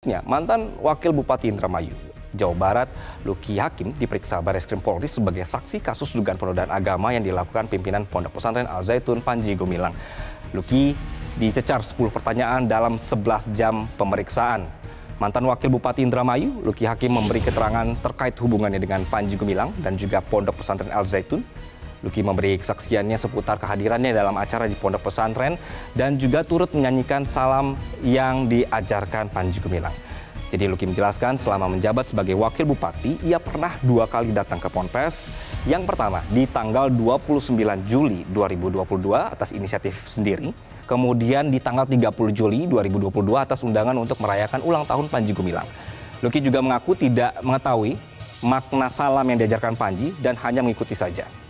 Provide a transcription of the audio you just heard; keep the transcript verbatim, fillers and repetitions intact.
Selanjutnya, mantan Wakil Bupati Indramayu, Jawa Barat, Luki Hakim diperiksa Barreskrim Polri sebagai saksi kasus dugaan penodaan agama yang dilakukan pimpinan Pondok Pesantren Al Zaitun Panji Gumilang. Luki dicecar sepuluh pertanyaan dalam sebelas jam pemeriksaan. Mantan Wakil Bupati Indramayu, Luki Hakim memberi keterangan terkait hubungannya dengan Panji Gumilang dan juga Pondok Pesantren Al Zaitun. Luki memberi kesaksiannya seputar kehadirannya dalam acara di Pondok Pesantren dan juga turut menyanyikan salam yang diajarkan Panji Gumilang. Jadi Luki menjelaskan selama menjabat sebagai Wakil Bupati, ia pernah dua kali datang ke Ponpes. Yang pertama di tanggal dua puluh sembilan Juli dua ribu dua puluh dua atas inisiatif sendiri. Kemudian di tanggal tiga puluh Juli dua ribu dua puluh dua atas undangan untuk merayakan ulang tahun Panji Gumilang. Luki juga mengaku tidak mengetahui makna salam yang diajarkan Panji dan hanya mengikuti saja.